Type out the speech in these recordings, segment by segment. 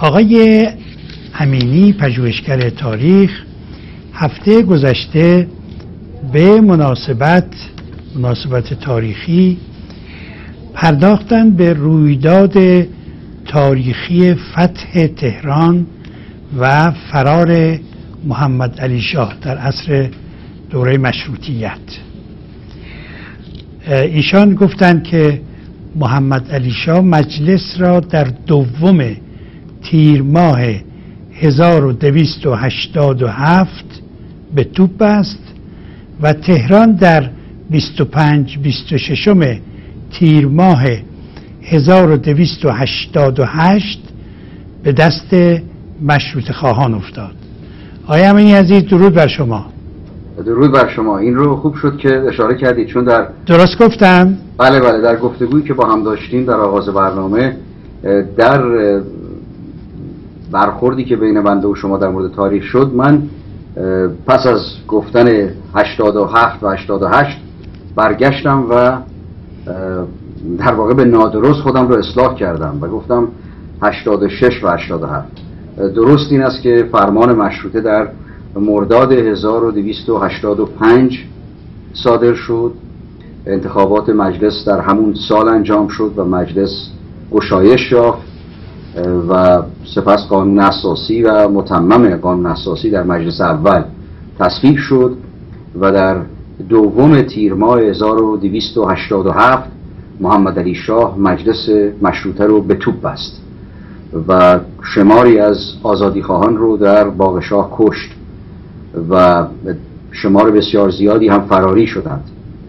آقای امینی پژوهشگر تاریخ هفته گذشته به مناسبت تاریخی پرداختن به رویداد تاریخی فتح تهران و فرار محمد علی شاه در عصر دوره مشروطیت. ایشان گفتند که محمد علی شاه مجلس را در 2 تیر ماه 1287 به توپ بست و تهران در 25-26 تیر ماه 1288 به دست مشروطه خواهان افتاد. آقای امینی عزیز، درود بر شما. درود بر شما. این رو خوب شد که اشاره کردید، چون در درست گفتم؟ بله در گفتگویی که با هم داشتیم در آغاز برنامه، در برخوردی که بین بنده و شما در مورد تاریخ شد، من پس از گفتن 87 و 88 برگشتم و در واقع به نادرست خودم رو اصلاح کردم و گفتم 86 و 87. درست این است که فرمان مشروطه در مرداد 1285 صادر شد. انتخابات مجلس در همون سال انجام شد و مجلس گشایش یافت و سپس قانون اساسی و متمم قانون اساسی در مجلس اول تصویب شد و در 2 تیر ماه 1287 محمد علی شاه مجلس مشروطه رو به توپ بست و شماری از آزادیخواهان رو در باغ شاه کشت و شمار بسیار زیادی هم فراری شدند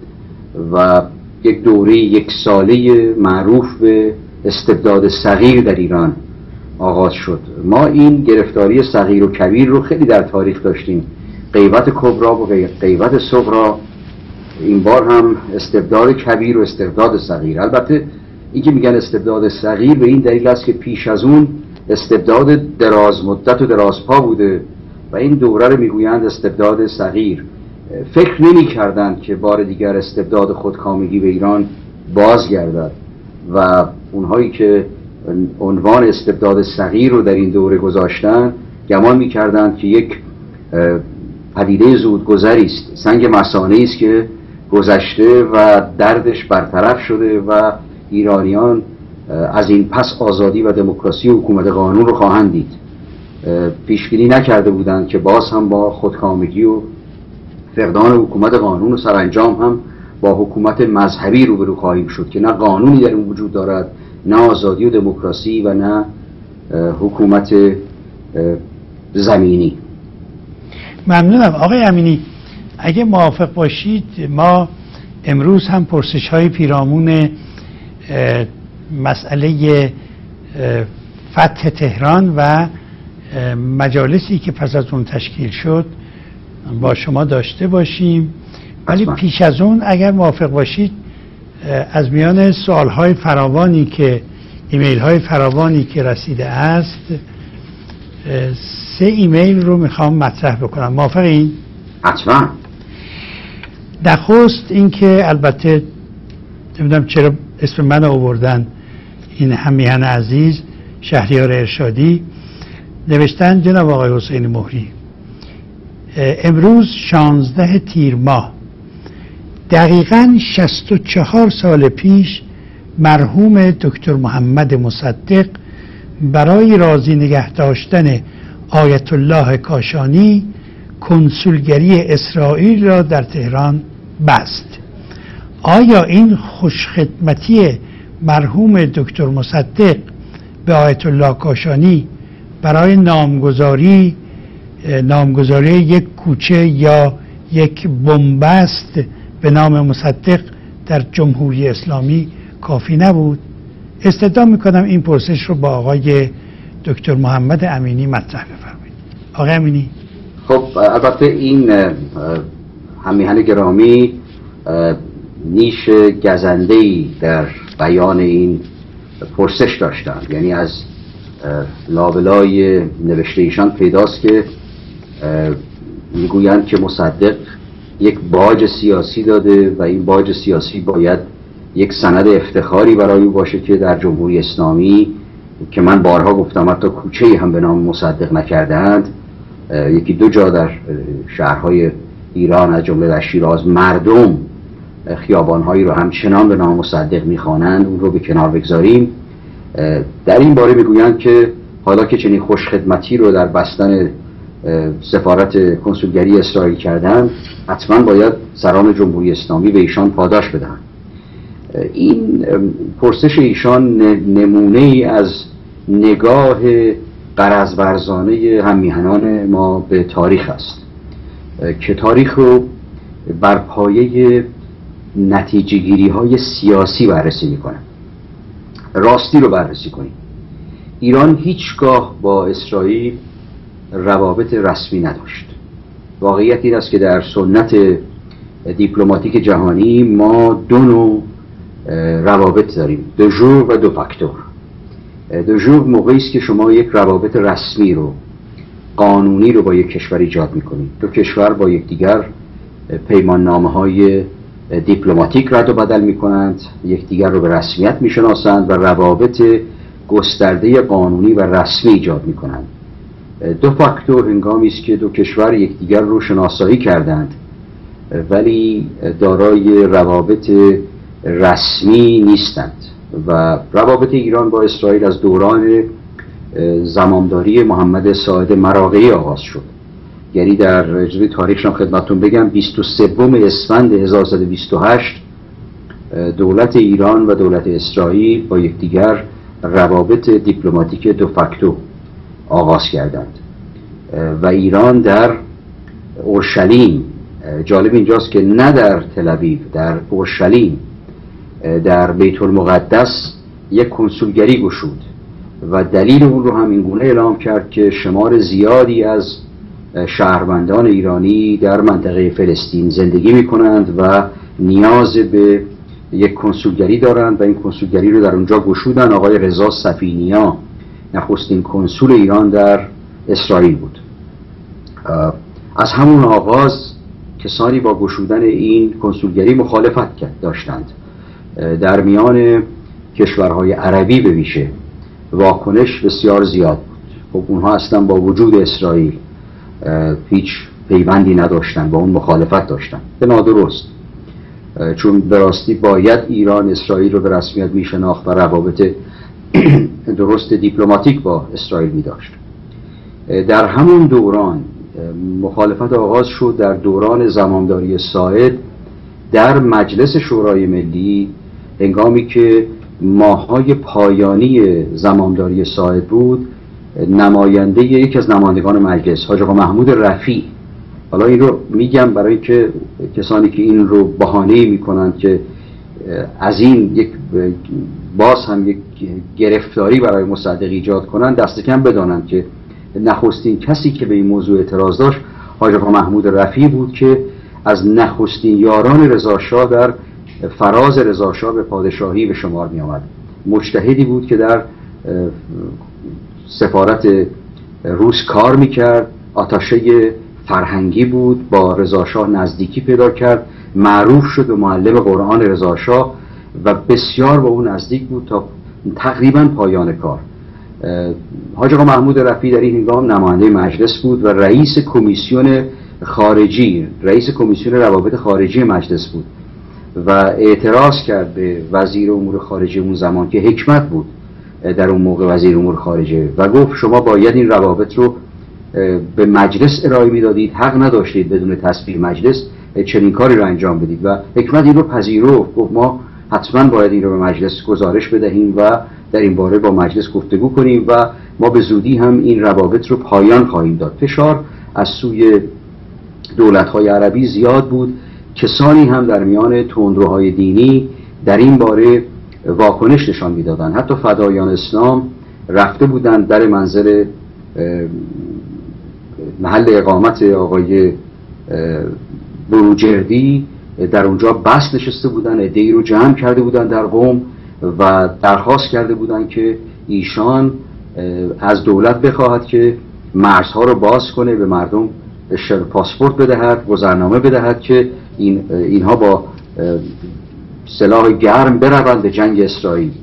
و یک دوره 1 ساله معروف به استبداد صغیر در ایران آغاز شد. ما این گرفتاری صغیر و کبیر رو خیلی در تاریخ داشتیم، غیبت کبرا و غیبت صغرا. این بار هم استبداد کبیر و استبداد صغیر. البته این که میگن استبداد صغیر به این دلیل است که پیش از اون استبداد دراز مدت و دراز پا بوده و این دوره رو میگویند استبداد صغیر. فکر نمی کردند که بار دیگر استبداد خودکامگی به ایران بازگردد و اونهایی که عنوان استبداد صغیر رو در این دوره گذاشتن گمان می‌کردند که یک پدیده زودگذری است، سنگ مثانه‌ای است که گذشته و دردش برطرف شده و ایرانیان از این پس آزادی و دموکراسی و حکومت قانون رو خواهند دید. پیشبینی نکرده بودند که باز هم با خودکامگی و فقدان حکومت قانون و سرانجام هم با حکومت مذهبی روبرو خواهیم شد که نه قانونی در اون وجود دارد، نه آزادی و دموکراسی و نه حکومت زمینی. ممنونم. آقای امینی، اگه موافق باشید ما امروز هم پرسش های پیرامون مسئله فتح تهران و مجالسی که پس از اون تشکیل شد با شما داشته باشیم، ولی پیش از اون اگر موافق باشید از میان سوالهای فراوانی که ایمیل های فراوانی که رسیده است 3 ایمیل رو میخوام مطرح بکنم. موافقین؟ حتما. نخست این که البته نمیدونم چرا اسم من آوردن، این همیهن عزیز شهریار ارشادی نوشتن: جناب آقای حسین مهری، امروز 16 تیر ماه دقیقاً 64 سال پیش مرحوم دکتر محمد مصدق برای راضی نگه داشتن آیت الله کاشانی کنسولگری اسرائیل را در تهران بست. آیا این خوشخدمتی مرحوم دکتر مصدق به آیت الله کاشانی برای نامگذاری یک کوچه یا یک بنبست به نام مصدق در جمهوری اسلامی کافی نبود؟ استدعا میکنم این پرسش رو با آقای دکتر محمد امینی مطرح بفرمایید. آقای امینی. خب البته این همیهن گرامی نیش گزنده‌ای در بیان این پرسش داشتند، یعنی از لابلای نوشته ایشان پیداست که میگویند که مصدق یک باج سیاسی داده و این باج سیاسی باید یک سند افتخاری برای او باشه که در جمهوری اسلامی که من بارها گفتم حتی کوچه‌ای هم به نام مصدق نکرده‌اند. یکی دو جا در شهرهای ایران از جمله در شیراز مردم خیابانهایی رو همچنان به نام مصدق می‌خوانند، اون رو به کنار بگذاریم. در این باره میگویند که حالا که چنین خوشخدمتی رو در بستن سفارت کنسولگری اسرائیل کردن، حتما باید سران جمهوری اسلامی به ایشان پاداش بدهند. این پرسش ایشان نمونه ای از نگاه غرض‌ورزانه هممیهنان ما به تاریخ است که تاریخ رو بر پایه نتیجه گیری های سیاسی بررسی میکنن. راستی رو بررسی کنیم. ایران هیچگاه با اسرائیل روابط رسمی نداشت. واقعیت این است که در سنت دیپلماتیک جهانی ما دو نوع روابط داریم، دو ژور و دو فاکتور. دو ژور موقعی است که شما یک روابط رسمی رو، قانونی رو با یک کشور ایجاد میکنید. دو کشور با یکدیگر پیمان نامه‌های دیپلماتیک رد و بدل میکنند، یکدیگر رو به رسمیت میشناسند و روابط گسترده قانونی و رسمی ایجاد میکنند. دو فاکتور هنگامی است که دو کشور یکدیگر رو شناسایی کردند ولی دارای روابط رسمی نیستند. و روابط ایران با اسرائیل از دوران زمامداری محمد ساعد مراغه‌ای آغاز شد. یعنی در اجازه تاریخشان خدمتتون بگم 23 اسفند 1128 دولت ایران و دولت اسرائیل با یکدیگر روابط دیپلماتیک دو فاکتور آغاز کردند و ایران در اورشلیم، جالب اینجاست که نه در تل آویو، در اورشلیم در بیت المقدس یک کنسولگری گشود و دلیل اون رو هم این گونه اعلام کرد که شمار زیادی از شهروندان ایرانی در منطقه فلسطین زندگی می کنند و نیاز به یک کنسولگری دارند و این کنسولگری رو در اونجا گشودن. آقای رضا سفینیا نخستین کنسول ایران در اسرائیل بود. از همون آغاز کسانی با گشودن این کنسولگری مخالفت داشتند. در میان کشورهای عربی به ویژه واکنش بسیار زیاد بود. خب اونها اصلا با وجود اسرائیل هیچ پیوندی نداشتن، با اون مخالفت داشتن، به نادرست، چون به راستی باید ایران اسرائیل رو به رسمیت میشناخت و روابط درست دیپلماتیک با اسرائیل میداشت. در همون دوران مخالفت آغاز شد. در دوران زمامداری ساعد در مجلس شورای ملی، هنگامی که ماه‌های پایانی زمامداری ساعد بود، نماینده یکی از نمایندگان مجلس، حاج آقا محمود رفیع، حالا این رو میگم برای که کسانی که این رو بهانه‌ای میکنند که از این یک باز هم یک گرفتاری برای مصدق ایجاد کنند، دست کم بدانند که نخستین کسی که به این موضوع اعتراض داشت حاج آقا محمود رفیع بود که از نخستین یاران رضاشاه در فراز رضاشاه به پادشاهی به شمار می آمد. مجتهدی بود که در سفارت روس کار میکرد، آتاشه فرهنگی بود، با رضاشاه نزدیکی پیدا کرد، معروف شد به معلم قرآن رضاشاه و بسیار با اون نزدیک بود تا تقریبا پایان کار. حاج آقا محمود رفیع در این هنگام نماینده مجلس بود و رئیس کمیسیون خارجی، رئیس کمیسیون روابط خارجی مجلس بود و اعتراض کرد به وزیر امور خارجه اون زمان که حکمت بود در اون موقع وزیر امور خارجه و گفت شما باید این روابط رو به مجلس ارائه میدادید، حق نداشتید بدون تصویب مجلس چنین کاری رو انجام بدید. و حکمت این رو پذیرفت، گفت ما حتما باید این رو به مجلس گزارش بدهیم و در این باره با مجلس گفتگو کنیم و ما به زودی هم این روابط رو پایان خواهیم داد. فشار از سوی دولت‌های عربی زیاد بود. کسانی هم در میان تندروهای دینی در این باره واکنش نشان میدادند. حتی فدایان اسلام رفته بودند در منزل محل اقامت آقای بروجردی، در اونجا بس نشسته بودند، عده‌ای رو جمع کرده بودند در قم و درخواست کرده بودند که ایشان از دولت بخواهد که مرزها رو باز کنه، به مردم پاسپورت بدهد، گذرنامه بدهد که اینها با سلاح گرم بروند به جنگ اسرائیل،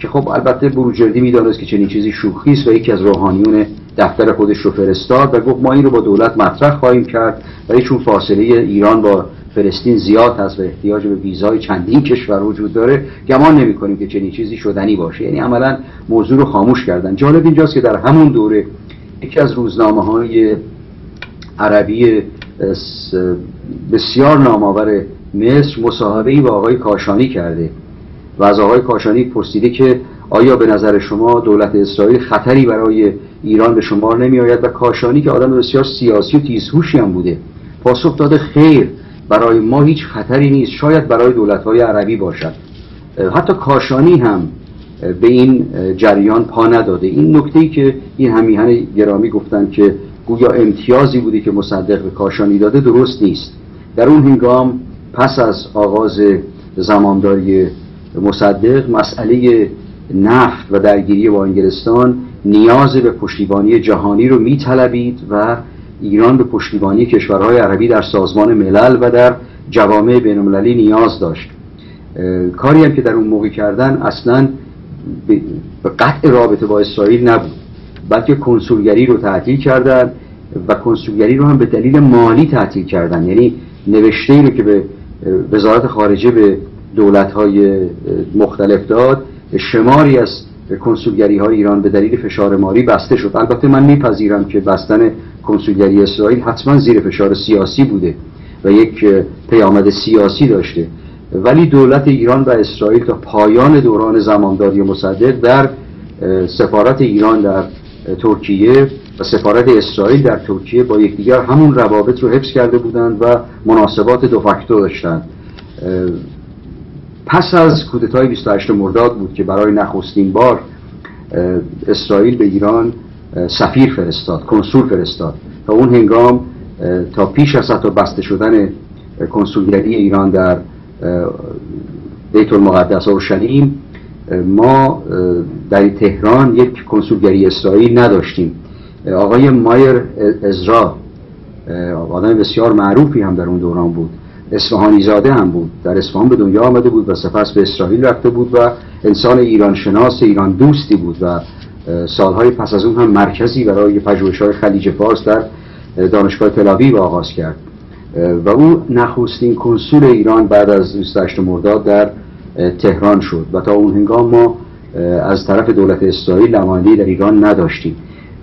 که خب البته بروجردی میدانست که چنین چیزی شوخی است و یکی از روحانیون دفتر خودش رو فرستاد و گفت ما این رو با دولت مطرح خواهیم کرد، ولی چون فاصله ایران با فلسطین زیاد هست و احتیاج به ویزای چندین کشور وجود داره، گمان نمی‌کنیم که چنین چیزی شدنی باشه. یعنی عملاً موضوع رو خاموش کردن. جالب اینجاست که در همون دوره یکی از روزنامه‌های عربی بسیار نامآور مصر مصاحبه‌ای با آقای کاشانی کرده و از آقای کاشانی پرسیده که آیا به نظر شما دولت اسرائیل خطری برای ایران به شمار نمی آید؟ و کاشانی که آدم بسیار سیاسی و تیزهوشی هم بوده پاسخ داده خیر، برای ما هیچ خطری نیست، شاید برای دولت‌های عربی باشد. حتی کاشانی هم به این جریان پا نداده. این نکته‌ای که این همیهن گرامی گفتن که گویا امتیازی بوده که مصدق به کاشانی داده درست نیست. در اون هنگام پس از آغاز زمانداری مصدق مسئله نفت و درگیری با انگلستان نیاز به پشتیبانی جهانی رو می‌طلبید و ایران به پشتیبانی کشورهای عربی در سازمان ملل و در جوامع بین‌المللی نیاز داشت. کاری هم که در اون موقع کردن اصلاً به قطع رابطه با اسرائیل نبود، بلکه کنسولگری رو تعطیل کردن و کنسولگری رو هم به دلیل مالی تعطیل کردن. یعنی نوشته‌ای رو که به وزارت خارجه به دولت‌های مختلف داد، شماری از کنسولگری‌های ایران به دلیل فشار مالی بسته شد. البته من میپذیرم که بستن کنسولگری اسرائیل حتما زیر فشار سیاسی بوده و یک پیامد سیاسی داشته، ولی دولت ایران و اسرائیل تا پایان دوران زمانداری مصدق در سفارت ایران در ترکیه و سفارت اسرائیل در ترکیه با یکدیگر همون روابط رو حفظ کرده بودند و مناسبات دو فاکتور داشتند. پس از کودتای 28 مرداد بود که برای نخستین بار اسرائیل به ایران سفیر فرستاد، کنسول فرستاد. تا اون هنگام تا پیش از حتی بسته شدن کنسولگری ایران در بیت المقدس اورشلیم ما در تهران یک کنسولگری اسرائیل نداشتیم. آقای مایر ازرا آدم بسیار معروفی هم در اون دوران بود، اصفهانی زاده هم بود، در اصفهان به دنیا آمده بود و سپس به اسرائیل رفته بود و انسان ایران شناس، ایران دوستی بود و سالهای پس از اون هم مرکزی برای پژوهش‌های خلیج فارس در دانشگاه تل‌آویو آغاز کرد و او نخستین کنسول ایران بعد از 28 مرداد در تهران شد و تا اون هنگام ما از طرف دولت اسرائیل نماینده‌ای در ایران نداشتیم.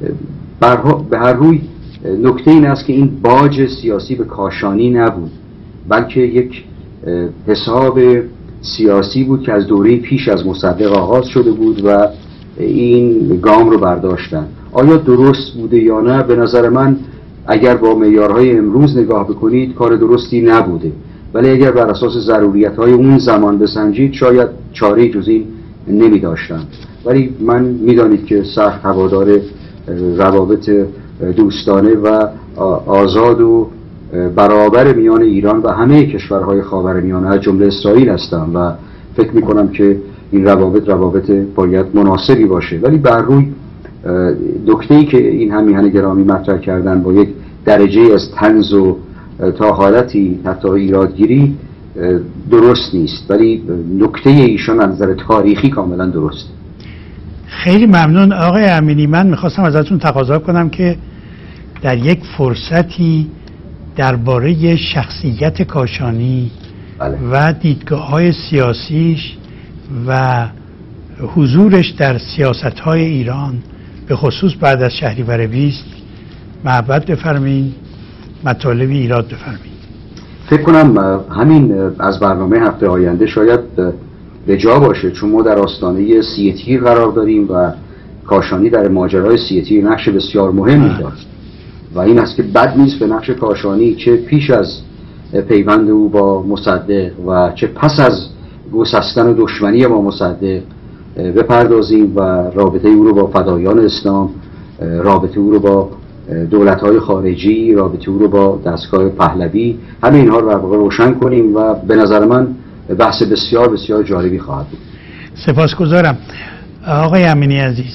به هر روی نکته این است که این باج سیاسی به کاشانی نبود، بلکه یک حساب سیاسی بود که از دوره پیش از مصدق آغاز شده بود و این گام رو برداشتن. آیا درست بوده یا نه؟ به نظر من اگر با معیارهای امروز نگاه بکنید کار درستی نبوده، ولی اگر بر اساس ضروریت‌های اون زمان بسنجید شاید چاره جز این نمی داشتن. ولی من میدانید که سخت هوادار روابط دوستانه و آزاد و برابر میان ایران و همه کشورهای خاورمیانه از جمله اسرائیل هستم و فکر میکنم که این روابط باید مناسبی باشه. ولی بر روی نکته‌ای که این همیهن گرامی مطرح کردن با یک درجه از طنز و تا حالتی حتی ایرادگیری درست نیست، ولی نکته ایشان از نظر تاریخی کاملا درست. خیلی ممنون آقای امینی. من میخواستم ازتون تقاضا کنم که در یک فرصتی درباره شخصیت کاشانی و دیدگاه‌های سیاسیش و حضورش در سیاست‌های ایران به خصوص بعد از شهریور 20 محبت بفرمایید، مطالبی ایراد بفرمایید. فکر کنم همین از برنامه هفته آینده شاید به جا باشه، چون ما در آستانه 30 تیر قرار داریم و کاشانی در ماجرای 30 تیر نقش بسیار مهمی داشت و این است که بد نیست به نقش کاشانی چه پیش از پیوند او با مصدق و چه پس از گسستن و دشمنی با مصدق بپردازیم و رابطه او رو با فدایان اسلام، رابطه او رو با دولت‌های خارجی، رابطه او رو با دستگاه پهلوی، همه اینها رو واقعا روشن کنیم و به نظر من بحث بسیار بسیار جالبی خواهد بود. سپاسگزارم آقای امینی عزیز.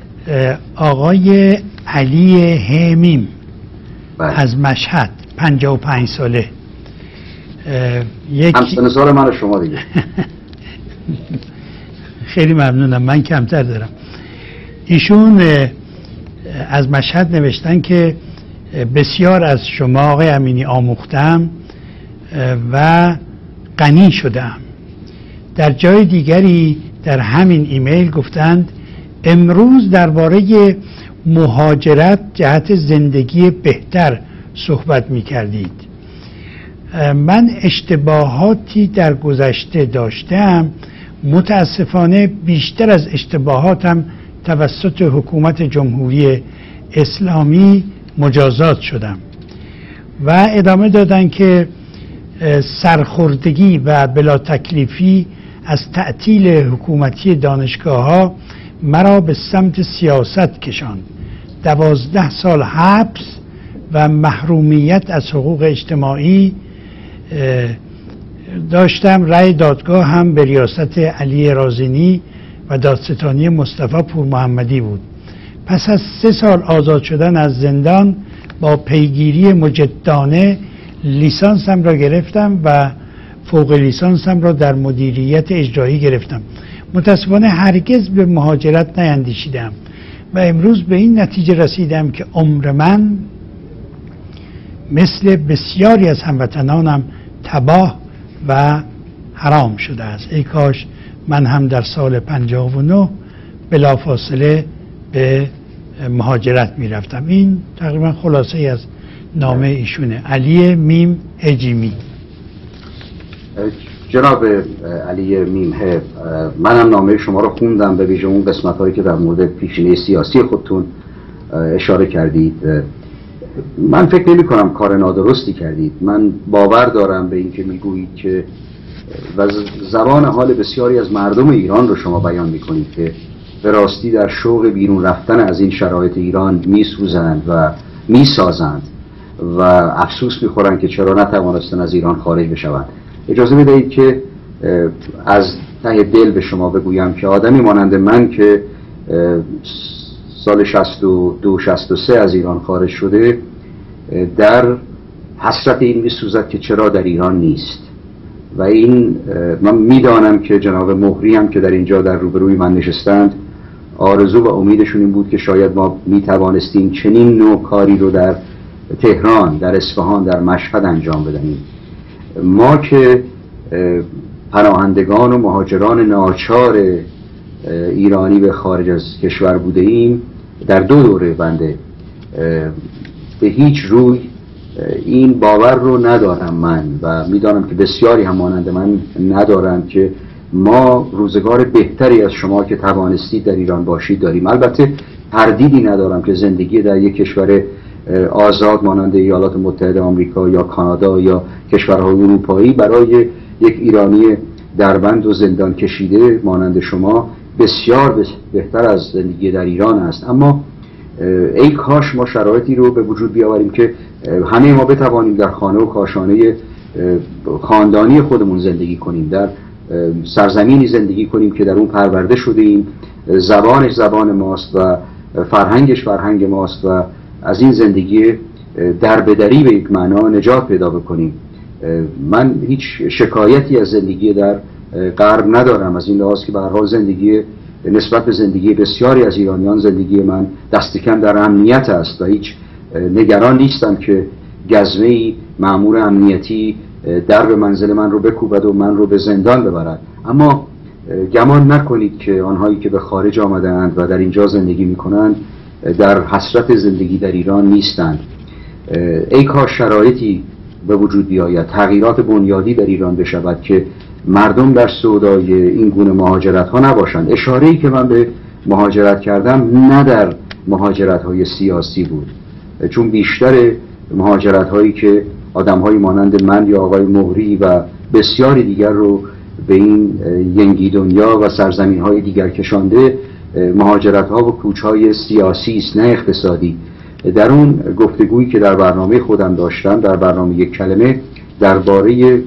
آقای علی همیم از مشهد 55 ساله، همسن سال من و شما دیگه. خیلی ممنونم. من کمتر دارم. ایشون از مشهد نوشتن که بسیار از شما آقای امینی آموختم و غنی شدم. در جای دیگری در همین ایمیل گفتند امروز درباره مهاجرت جهت زندگی بهتر صحبت می کردید. من اشتباهاتی در گذشته داشتم، متاسفانه بیشتر از اشتباهاتم توسط حکومت جمهوری اسلامی مجازات شدم و ادامه دادن که سرخوردگی و بلا تکلیفی از تعطیل حکومتی دانشگاه‌ها مرا به سمت سیاست کشاند. 12 سال حبس و محرومیت از حقوق اجتماعی داشتم. رأی دادگاه هم به ریاست علی رازینی و دادستانی مصطفی پورمحمدی بود. پس از 3 سال آزاد شدن از زندان با پیگیری مجدانه لیسانسم را گرفتم و فوق لیسانسم را در مدیریت اجرایی گرفتم. متاسفانه هرگز به مهاجرت نیندیشیدم و امروز به این نتیجه رسیدم که عمر من مثل بسیاری از هموطنانم تباه و حرام شده است. ای کاش من هم در سال 59 بلافاصله به مهاجرت می رفتم. این تقریبا خلاصه از نامه ایشونه. علی میم هجیمی. جناب علی میمه، منم نامه شما رو خوندم، به ویژه اون قسمت هایی که در مورد پیشینه سیاسی خودتون اشاره کردید. من فکر نمی کنم کار نادرستی کردید. من باور دارم به این که میگویید که و زبان حال بسیاری از مردم ایران رو شما بیان میکنید که به راستی در شوق بیرون رفتن از این شرایط ایران میسوزند و میسازند و افسوس میخورند که چرا نتوانستن از ایران خارج بشوند. اجازه بدهید که از ته دل به شما بگویم که آدمی مانند من که سال 62-63 از ایران خارج شده در حسرت این میسوزد که چرا در ایران نیست. و این من میدانم که جناب مهری هم که در اینجا در روبروی من نشستند آرزو و امیدشون این بود که شاید ما میتوانستیم چنین نوع کاری رو در تهران، در اصفهان، در مشهد انجام بدهیم. ما که پناهندگان و مهاجران ناچار ایرانی به خارج از کشور بوده ایم در 2 دوره بنده به هیچ روی این باور رو ندارم من و میدانم که بسیاری هم مانند من ندارم که ما روزگار بهتری از شما که توانستید در ایران باشید داریم. البته تردیدی ندارم که زندگی در یک کشور آزاد مانند ایالات متحده آمریکا یا کانادا یا کشورهای اروپایی برای یک ایرانی دربند و زندان کشیده مانند شما بسیار بهتر از زندگی در ایران است. اما ای کاش ما شرایطی رو به وجود بیاوریم که همه ما بتوانیم در خانه و کاشانه خاندانی خودمون زندگی کنیم، در سرزمینی زندگی کنیم که در اون پرورده شده ایم، زبانش زبان ماست و فرهنگش فرهنگ ماست و از این زندگی دربدری به یک معنا نجات پیدا بکنیم. من هیچ شکایتی از زندگی در غرب ندارم، از این لحاظ که به هر حال زندگی نسبت به زندگی بسیاری از ایرانیان زندگی من دست کم در امنیت است و هیچ نگران نیستم که گزمه‌ای مأمور امنیتی در به منزل من رو بکوبد و من رو به زندان ببرد. اما گمان نکنید که آنهایی که به خارج آمدند و در اینجا زندگی میکنند در حسرت زندگی در ایران نیستند. ای کاش شرایطی به وجود بیاید، تغییرات بنیادی در ایران بشود که مردم در سودای این گونه مهاجرت ها نباشند. اشاره‌ای که من به مهاجرت کردم نه در مهاجرت های سیاسی بود، چون بیشتر مهاجرت هایی که آدم های مانند من یا آقای مهری و بسیاری دیگر رو به این ینگی دنیا و سرزمین های دیگر کشانده مهاجرت ها و کوچ های سیاسی است نه اقتصادی. در اون گفتگویی که در برنامه خودم داشتم، در برنامه یک کلمه درباره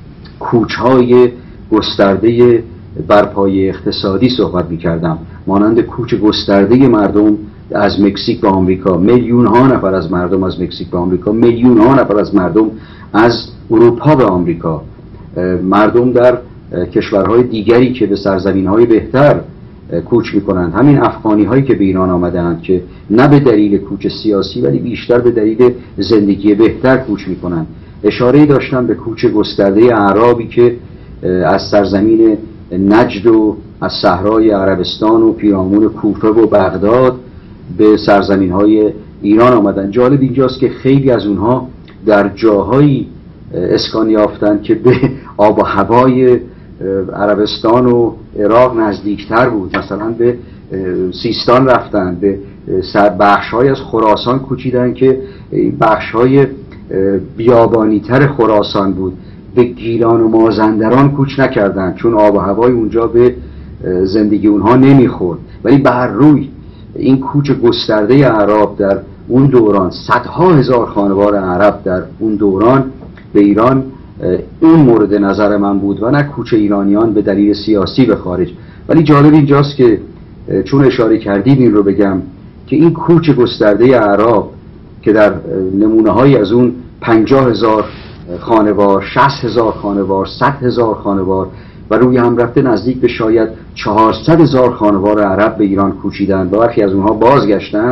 کوچ‌های گسترده برپای اقتصادی صحبت می‌کردم، مانند کوچ گسترده مردم از مکزیک به آمریکا، میلیون‌ها نفر از مردم از مکزیک به آمریکا، میلیون‌ها نفر از مردم از اروپا به آمریکا، مردم در کشورهای دیگری که به سرزمین‌های بهتر کوچ میکنند، همین افغانی هایی که به ایران آمدند که نه به دلیل کوچ سیاسی ولی بیشتر به دلیل زندگی بهتر کوچ میکنند. اشاره داشتم به کوچ گسترده اعرابی که از سرزمین نجد و از صحرای عربستان و پیرامون کوفه و بغداد به سرزمین های ایران آمدند. جالب اینجاست که خیلی از اونها در جاهایی اسکان یافتند که به آب و هوای عربستان و عراق نزدیکتر بود. مثلا به سیستان رفتن، به بخش‌های از خراسان کوچیدن که بخش‌های بیابانی‌تر خراسان بود. به گیلان و مازندران کوچ نکردن چون آب و هوای اونجا به زندگی اونها نمیخورد. ولی بر روی این کوچ گسترده اعراب در اون دوران، صدها هزار خانوار عرب در اون دوران به ایران، اون مورد نظر من بود و نه کوچ ایرانیان به دلیل سیاسی به خارج. ولی جالب اینجاست که چون اشاره کردید این رو بگم که این کوچ گسترده اعراب که در نمونه های از اون 50,000 خانوار، 60,000 خانوار، 100,000 خانوار و روی هم رفته نزدیک به شاید 400,000 خانوار عرب به ایران کوچیدند و برخی از اونها بازگشتند،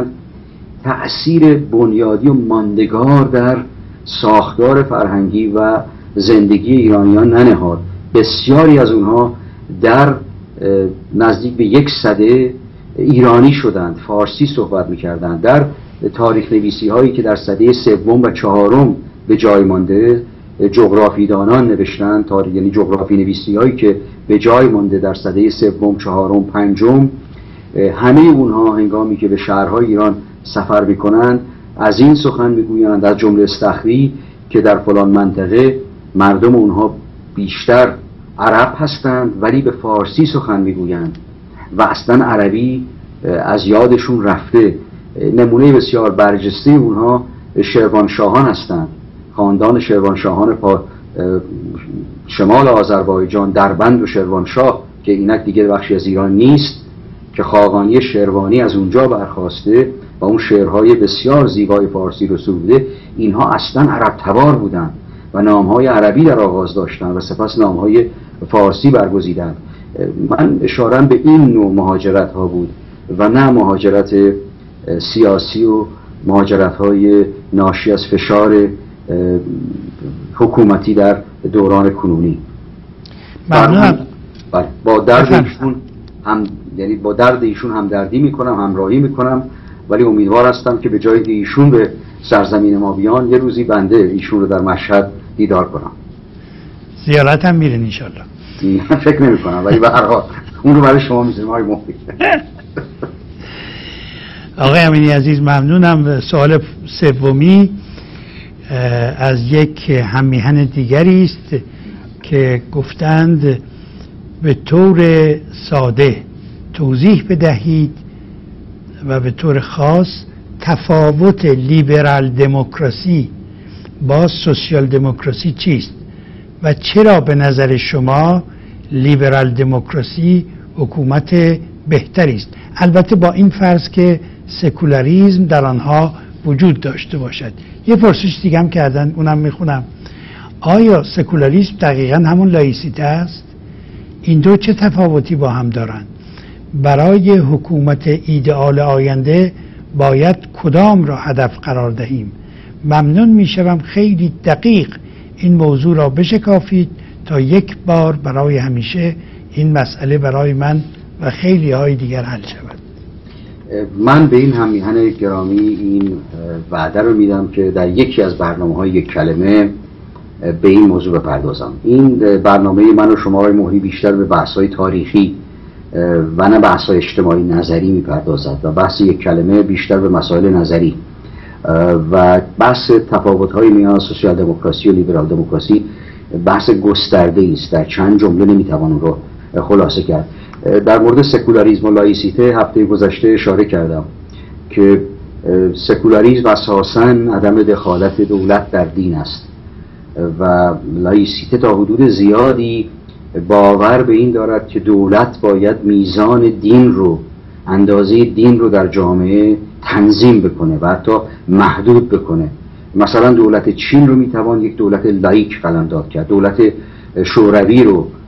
تأثیر بنیادی و ماندگار در ساختار فرهنگی و زندگی ایرانیان ننهاد. بسیاری از اونها در نزدیک به 1 سده ایرانی شدند، فارسی صحبت میکردند. در تاریخ نویسی هایی که در سده 3 و 4 به جای مانده جغرافیدانان نوشتند، یعنی جغرافی نویسی هایی که به جای مانده در سده 3 4 5 همه اونها هنگامی که به شهرهای ایران سفر میکنند از این سخن میگویند، از جمله استخری، که در فلان منطقه مردم اونها بیشتر عرب هستند ولی به فارسی سخن میگویند و اصلا عربی از یادشون رفته. نمونه بسیار برجسته اونها شروانشاهان هستند، خاندان شروانشاهان شمال آذربایجان، دربند و شروانشاه که اینک دیگر بخشی از ایران نیست، که خاقانی شروانی از اونجا برخواسته و اون شعرهای بسیار زیبای فارسی رو سروده. اینها اصلا عرب تبار بودند و نامهای عربی در آغاز داشتند و سپس نامهای فارسی برگزیدند. من اشارم به این نوع مهاجرت ها بود و نه مهاجرت سیاسی و مهاجرت های ناشی از فشار حکومتی در دوران کنونی. با درد ایشون یعنی با درد ایشون همدردی میکنم، همراهی میکنم، ولی امیدوار هستم که به جایی که ایشون به سرزمین ما بیان یه روزی بنده ایشون رو در مشهد دیدار کنم. زیارت هم میرین انشالله؟ من فکر نمی کنم، ولی به هر حال اون رو برای شما میذاریم های محبی. آقای امینی عزیز ممنونم. سوال سومی از یک هممیهن دیگری است که گفتند به طور ساده توضیح بدهید و به طور خاص تفاوت لیبرال دموکراسی با سوسیال دموکراسی چیست و چرا به نظر شما لیبرال دموکراسی حکومت بهتری است، البته با این فرض که سکولاریسم در آنها وجود داشته باشد. یه پرسش دیگه هم کردن، اونم میخونم. آیا سکولاریسم دقیقا همون لایسیته است؟ این دو چه تفاوتی با هم دارند؟ برای حکومت ایدئال آینده باید کدام را هدف قرار دهیم؟ ممنون میشوم خیلی دقیق این موضوع را بشکافید تا یک بار برای همیشه این مسئله برای من و خیلی های دیگر حل شود. من به این هممیهن گرامی این وعده رو میدم که در یکی از برنامه‌های یک کلمه به این موضوع بپردازم. این برنامه من و شما های مهری بیشتر به بحث‌های تاریخی و نه بحث‌های اجتماعی نظری میپردازد و بحث یک کلمه بیشتر به مسائل نظری و بحث تفاوت‌های میان سوسیال دموکراسی و لیبرال دموکراسی بحث گسترده است. در چند جمله نمیتوان اون رو خلاصه کرد. در مورد سکولاریسم و لایسیته هفته گذشته اشاره کردم که سکولاریسم اساساً عدم دخالت دولت در دین است و لایسیته تا حدود زیادی باور به این دارد که دولت باید میزان دین رو، اندازه دین رو در جامعه تنظیم بکنه و حتی محدود بکنه. مثلا دولت چین رو میتوان یک دولت لایک قلمداد کرد، دولت شوروی رو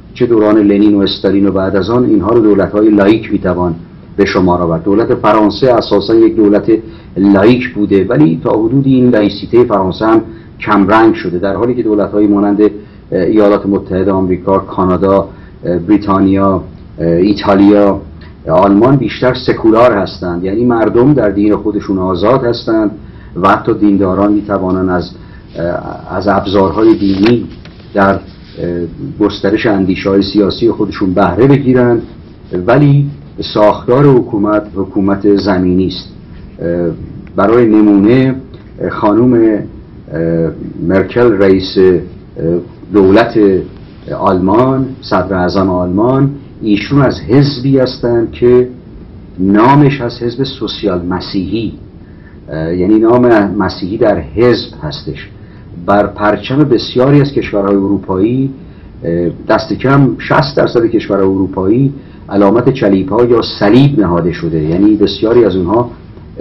چه دوران لنین و استالین و بعد از آن، اینها رو دولت‌های لایک میتوان به شمار آورد. دولت فرانسه اساسا یک دولت لایک بوده، ولی تا حدودی این لایسیته فرانسه هم کمرنگ شده، در حالی که دولت‌های مانند ایالات متحده آمریکا، کانادا، بریتانیا، ایتالیا، آلمان بیشتر سکولار هستند، یعنی مردم در دین خودشون آزاد هستند و حتی دینداران میتوانند از ابزارهای دینی در گسترش اندیشه‌های سیاسی خودشون بهره بگیرند، ولی ساختار حکومت زمینی است. برای نمونه خانم مرکل رئیس دولت آلمان، صدر اعظم آلمان، ایشون از حزبی هستند که نامش از حزب سوسیال مسیحی، یعنی نام مسیحی در حزب هستش. بر پرچم بسیاری از کشورهای اروپایی، دست کم 60% کشورهای اروپایی علامت چلیپا یا صلیب نهاده شده، یعنی بسیاری از اونها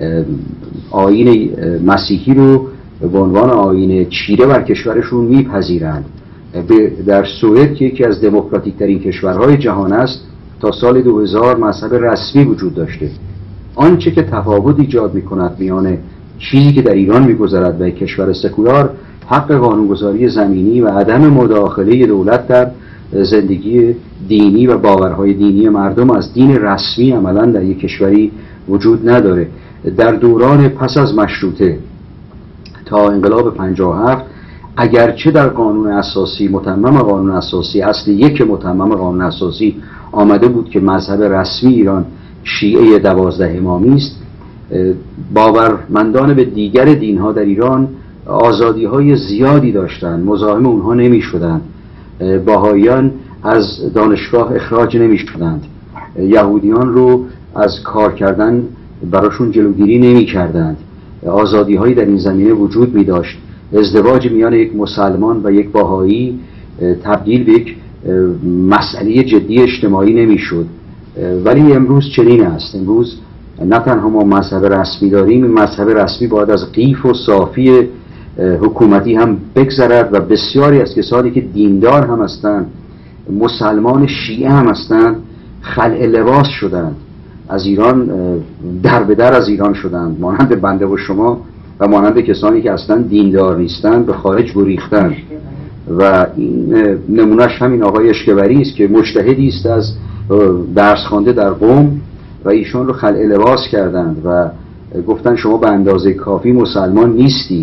آیین مسیحی رو به عنوان آیین چیره بر کشورشون میپذیرند. در سوئد که یکی از دموکراتیک ترین کشورهای جهان است، تا سال 2000 مذهب رسمی وجود داشته. آنچه که تفاوت ایجاد میکند میان چیزی که در ایران میگذرد و کشور سکولار، حق قانونگذاری زمینی و عدم مداخله دولت در زندگی دینی و باورهای دینی مردم از دین رسمی عملا در یک کشوری وجود نداره. در دوران پس از مشروطه تا انقلاب 57 اگرچه در قانون اساسی، متمم قانون اساسی، اصل یک متمم قانون اساسی آمده بود که مذهب رسمی ایران شیعه 12 امامی است، باورمندان به دیگر دینها در ایران آزادی‌های زیادی داشتند، مزاحم اونها نمی‌شدند. بهائیان از دانشگاه اخراج نمی‌شدند، یهودیان رو از کار کردن براشون جلوگیری نمی‌کردند. آزادی‌هایی در این زمینه وجود می‌داشت. ازدواج میان یک مسلمان و یک بهایی تبدیل به یک مسئله جدی اجتماعی نمی‌شد. ولی امروز چنین است. امروز نه تنها ما مذهب رسمی داریم، این مذهب رسمی باید از قیف و صافی حکومتی هم بگذرد و بسیاری از کسانی که دیندار هم هستند، مسلمان شیعه هم هستند، خلع لباس شدند، از ایران در به در از ایران شدند، مانند بنده و شما و مانند کسانی که اصلا دیندار نیستند به خارج گریختند. و این نمونهش همین آقای اشکبری است که مجتهدی است از درس خوانده در قم و ایشون رو خلع لباس کردند و گفتن شما به اندازه کافی مسلمان نیستی.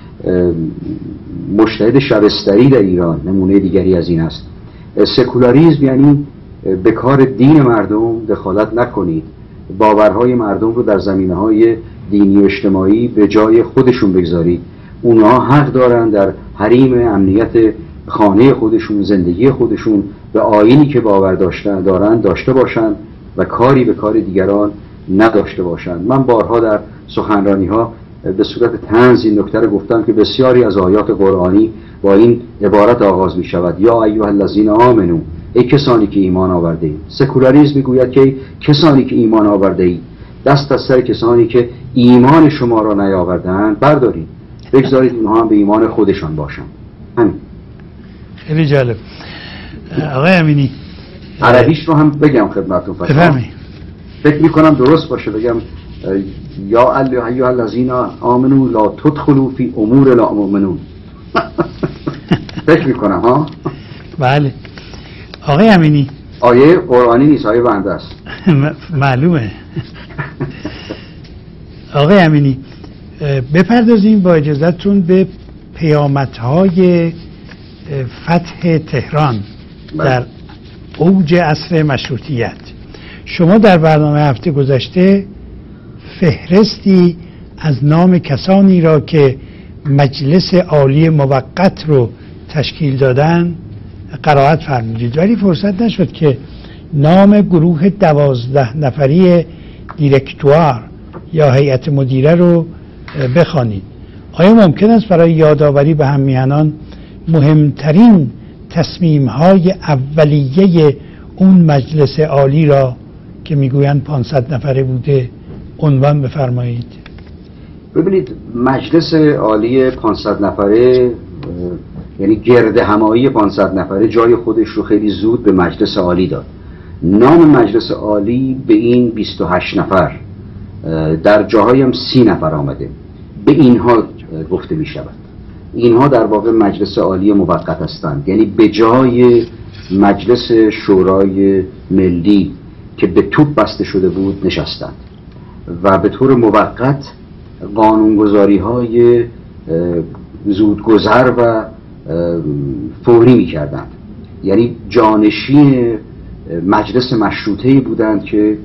مجتهد شبستری در ایران نمونه دیگری از این است. سکولاریسم یعنی به کار دین مردم دخالت نکنید، باورهای مردم رو در زمینه‌های دینی و اجتماعی به جای خودشون بگذارید. اونها حق دارن در حریم امنیت خانه خودشون، زندگی خودشون به آیینی که باور دارن داشته باشن و کاری به کار دیگران نداشته باشن. من بارها در سخنرانی‌ها به صورت طنز این نکته رو گفتم که بسیاری از آیات قرآنی با این عبارت آغاز می شود: یا ایها الذین آمنو، ای کسانی که ایمان آورده اید. سکولاریسم میگوید که کسانی که ایمان آورده اید، دست از سر کسانی که ایمان شما را نیاوردند بردارید، بگذارید اونها هم به ایمان خودشان باشن. همین. خیلی جالب. آقای امینی عربیش رو هم بگم خدمتتون. بفرمایید. فکر میکنم درست باشه بگم یا ایها الذین آمنو لا تدخلوا فی امور لا مؤمنون. فکر میکنم ها. بله. آقای امینی آیه قرآنی نیست، آیه بنده است. معلومه. آقای امینی بپردازیم با اجازهتون به پیامدهای فتح تهران در اوج عصر مشروطیت. شما در برنامه هفته گذشته فهرستی از نام کسانی را که مجلس عالی موقت رو تشکیل دادن قرائت فرمودید، ولی فرصت نشد که نام گروه 12 نفری دیرکتوار یا هیئت مدیره رو بخوانید. آیا ممکن است برای یادآوری به هم میهنان مهمترین تصمیم‌های اولیه اون مجلس عالی را که میگویند 500 نفره بوده عنوان بفرمایید؟ ببینید، مجلس عالی 500 نفره یعنی گرد همایی 500 نفره جای خودش رو خیلی زود به مجلس عالی داد. نام مجلس عالی به این 28 نفر، در جاهایی هم 30 نفر آمده، به اینها گفته می شود. اینها در واقع مجلس عالی موقت هستند، یعنی به جای مجلس شورای ملی که به توپ بسته شده بود نشستند و به طور موقت قانونگذاری های زودگذر و فوری می کردند. یعنی جانشین مجلس مشروطه‌ای بودند که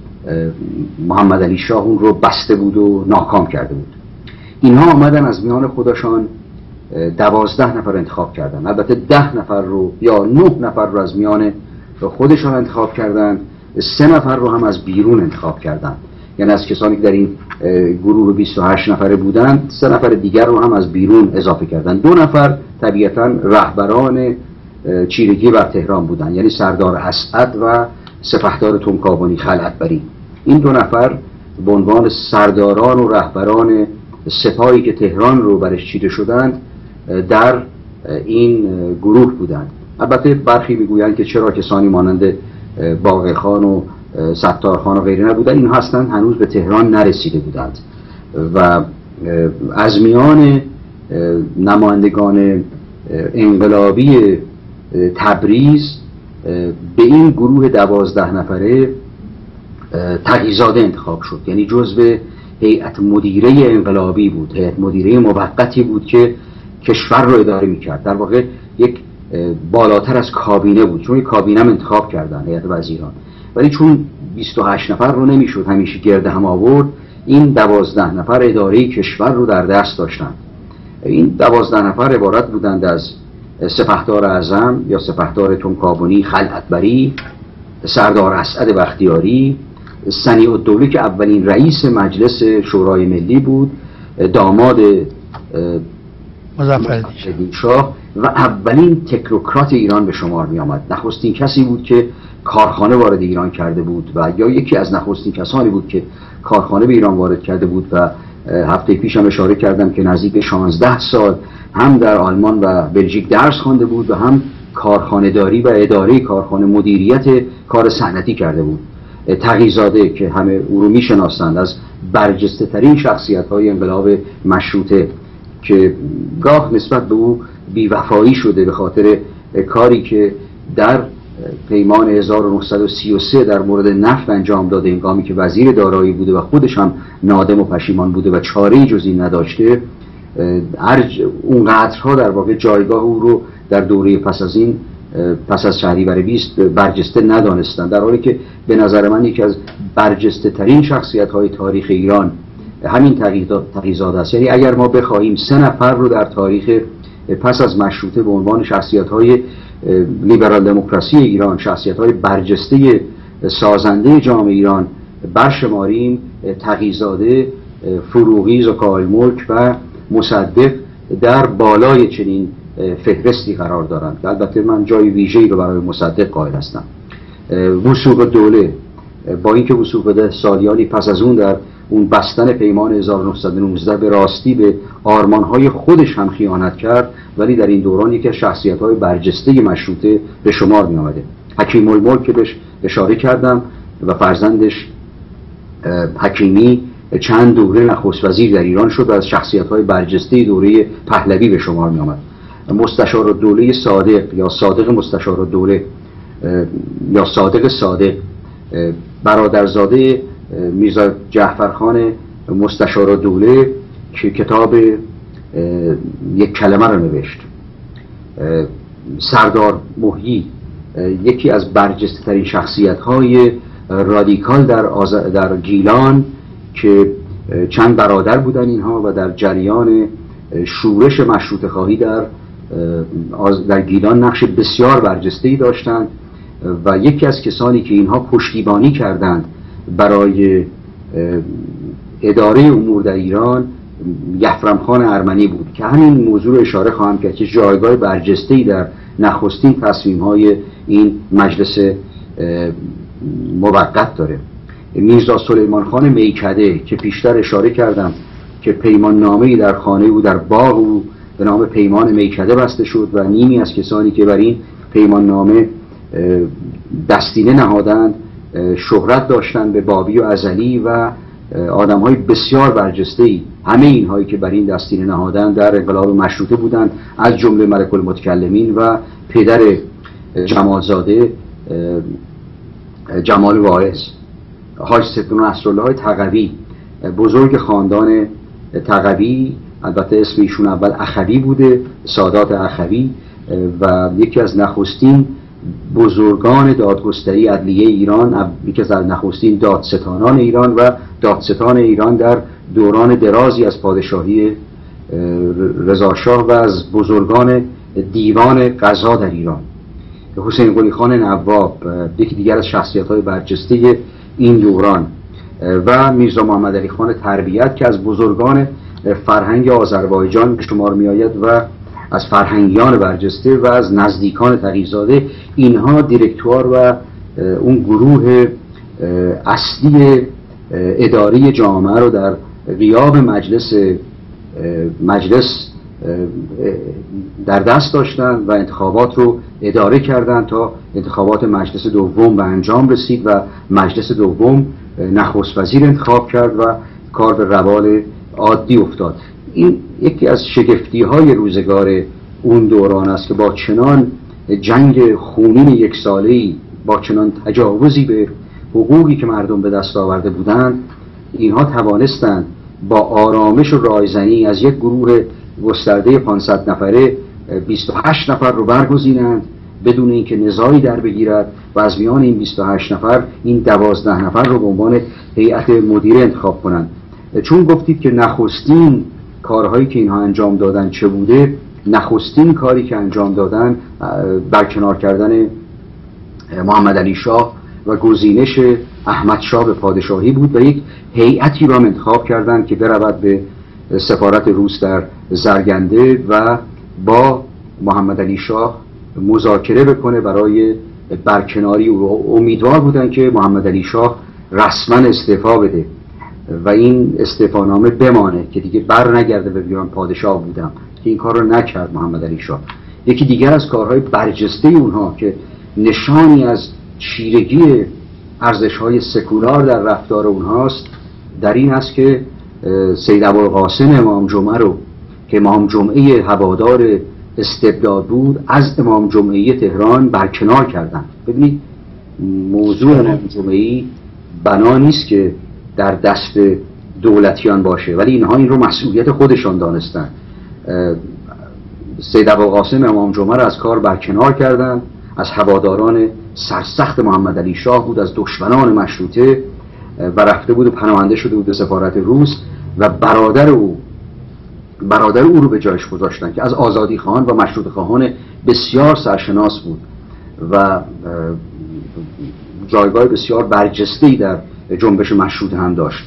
محمد علی شاه اون رو بسته بود و ناکام کرده بود. اینها آمدن از میان خودشان 12 نفر انتخاب کردن، البته 10 نفر رو یا 9 نفر رو از میان خودشان انتخاب کردن، 3 نفر رو هم از بیرون انتخاب کردن. یعنی از کسانی که در این گروه 28 نفره بودند 3 نفر دیگر رو هم از بیرون اضافه کردن. 2 نفر طبیعتاً رهبران چیرگی بر تهران بودند، یعنی سردار اسعد و سپهدار تمکابنی خلعتبری. این 2 نفر به عنوان سرداران و رهبران سپاهی که تهران رو برش چیره شدند در این گروه بودند. البته برخی میگویند که چرا کسانی مانند باقر خان و ستار خان و غیره نبودند، اینها هستند هنوز به تهران نرسیده بودند و از میان نمایندگان انقلابی تبریز به این گروه 12 نفره تقی‌زاده انتخاب شد. یعنی جزو هیئت مدیره انقلابی بود، هیئت مدیره موقتی بود که کشور رو اداره میکرد. در واقع یک بالاتر از کابینه بود، چون کابینه هم انتخاب کردن هیئت وزیران، ولی چون 28 نفر رو نمیشد همیشه گرد هم آورد، این 12 نفر اداره کشور رو در دست داشتند. این 12 نفر عبارت بودند از سپهدار اعظم یا سپهدار تمکابنی خلعتبری، سردار اسعد بختیاری، صنیع‌الدوله که اولین رئیس مجلس شورای ملی بود، داماد مظفرالدین شاه و اولین تکنوکرات ایران به شمار می آمد. نخستین کسی بود که کارخانه وارد ایران کرده بود و یا یکی از نخستین کسانی بود که کارخانه به ایران وارد کرده بود و هفته پیش هم اشاره کردم که نزدیک 16 سال هم در آلمان و بلژیک درس خوانده بود و هم کارخانه داری و اداره کارخانه، مدیریت کار صنعتی کرده بود. تقی‌زاده که همه او رو میشناسند، از برجسته ترین شخصیت های انقلاب مشروطه که گاه نسبت به او بی‌وفایی شده به خاطر کاری که در پیمان 1933 در مورد نفت انجام داده، هنگامی که وزیر دارایی بوده و خودش هم نادم و پشیمان بوده و چاره‌ای جز این نداشته. اونقدرها در واقع جایگاه او رو در دوره پس از شهریور 20 برجسته ندانستند، در حالی که به نظر من یکی از برجسته ترین شخصیت های تاریخ ایران همین تقی‌زاده است. یعنی اگر ما بخواهیم 3 نفر رو در تاریخ پس از مشروطه به عنوان شخصیت های لیبرال دموکراسی ایران، شخصیت های برجسته سازنده جامعه ایران برشماریم، تقی‌زاده، فروغی، زکای‌الملک و مصدق در بالای چنین فهرستی قرار دارند. البته من جای ویژه‌ای رو برای مصدق قائل هستم. وثوق‌الدوله، با اینکه وثوق‌الدوله سالیانی پس از اون در اون بستن پیمان 1919 به راستی به آرمان‌های خودش هم خیانت کرد، ولی در این دوران یکی از شخصیت‌های برجسته مشروطه به شمار می‌آمده. حکیم الملک که بهش اشاره کردم و فرزندش حکیمی چند دوره نخست وزیر در ایران شد و از شخصیت‌های برجسته دوره پهلوی به شمار می‌آمد. مستشارالدوله صادق یا صادق مستشارالدوله یا صادق برادرزاده میرزا جعفرخان مستشارالدوله که کتاب یک کلمه رو نوشت. سردار محیی، یکی از برجسته ترین شخصیت های رادیکال در گیلان که چند برادر بودن اینها و در جریان شورش مشروطه خواهی در گیلان نقش بسیار برجسته‌ای داشتند و یکی از کسانی که اینها پشتیبانی کردند برای اداره امور در ایران یفرم خان ارمنی بود که همین موضوع رو اشاره خواهم کرد که جایگاه برجسته‌ای در نخستین تصمیم‌های این مجلس موقت داره. میرزا سلیمان خان میکده که پیشتر اشاره کردم که پیمان نامه‌ای در خانه او در باغ او به نام پیمان میکده بسته شد و نیمی از کسانی که بر این پیمان نامه دستینه نهادند شهرت داشتند به بابی و ازلی و آدم‌های بسیار برجسته‌ای. همه اینهایی که بر این دستینه نهادند در انقلاب مشروطه بودند، از جمله ملک المتکلمین و پدر جمالزاده جمال واعظ، حاج ستون نصرالله تقوی، بزرگ خاندان تقوی، البته اسم ایشون اول اخوی بوده، سادات اخوی، و یکی از نخستین بزرگان دادگستری عدلیه ایران، یکی از نخستین دادستانان ایران و دادستان ایران در دوران درازی از پادشاهی رضاشاه و از بزرگان دیوان قضا در ایران. حسین قلی خان نواب یکی دیگر از شخصیت‌های برجسته این دوران و میرزا محمد علی خان تربیت که از بزرگان فرهنگ آذربایجان به شمار می آید و از فرهنگیان برجسته و از نزدیکان تقی‌زاده. اینها دیرکتوار و اون گروه اصلی اداری جامعه رو در غیاب مجلس در دست داشتند و انتخابات رو اداره کردند تا انتخابات مجلس دوم به انجام رسید و مجلس دوم نخست وزیر انتخاب کرد و کار به روال عادی افتاد. این یکی از شگفتی‌های روزگار اون دوران است که با چنان جنگ خونین یک ساله‌ای، با چنان تجاوزی به حقوقی که مردم به دست آورده بودند، اینها توانستند با آرامش و رایزنی از یک گروه گسترده 500 نفره 28 نفر رو برگزینند بدون اینکه نزاعی در بگیرد و از میان این 28 نفر این 12 نفر رو به عنوان هیئت مدیره انتخاب کنند. چون گفتید که نخستین کارهایی که اینها انجام دادن چه بوده، نخستین کاری که انجام دادن برکنار کردن محمد علی شاه و گزینش احمد شاه به پادشاهی بود و یک هیئتی را انتخاب کردند که برود به سفارت روس در زرگنده و با محمد علی شاه مذاکره بکنه برای برکناری او. امیدوار بودن که محمد علی شاه رسما استعفا بده و این استعفانامه بمانه که دیگه بر نگرده به بیان پادشاه بودم، که این کار رو نکرد محمد علی شاه. یکی دیگر از کارهای برجسته اونها که نشانی از چیرگی ارزش‌های سکولار در رفتار اونهاست در این است که سید ابوالقاسم امام جمعه رو که امام جمعه هوادار استبداد بود از امام جمعه تهران برکنار کردن. ببینید موضوع امام جمعه بنا نیست که در دست دولتیان باشه، ولی اینها این رو مسئولیت خودشان دانستن. سید ابوالقاسم امام جمعه رو از کار برکنار کردن، از هواداران سرسخت محمد علی شاه بود، از دشمنان مشروطه، و رفته بود و پناهنده شده بود به سفارت روس و برادر او رو به جایش گذاشتن که از آزادی خواهان و مشروطه خواهان بسیار سرشناس بود و جایگاه بسیار برجسته‌ای در جنبش مشروطه هم داشت.